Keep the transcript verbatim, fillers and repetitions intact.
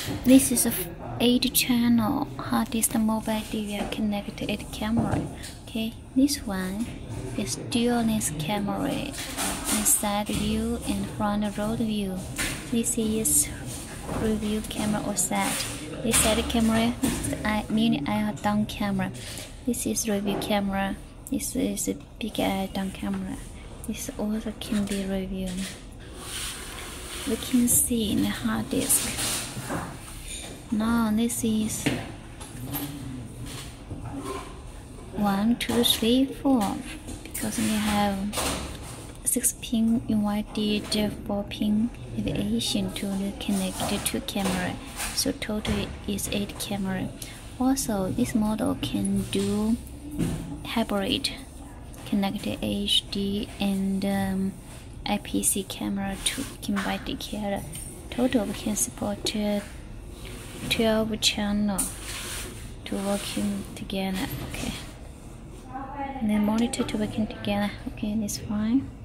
This is a eight channel H D D Mobile D V R connected eight camera. Okay, this one is dual lens camera, inside view and front road view. This is review camera or set. This side camera is the mini eye down camera. This is review camera. This is a big eye down camera. This also can be reviewed. We can see in the hard disk. Now this is one, two, three, four, because we have six pin invited four pin aviation to connect the two camera, so total is eight camera. Also, this model can do hybrid, connect H D and um, I P C camera to combine together. Total can support uh, twelve channel to working together. Okay, and then monitor to working together. Okay, that's fine.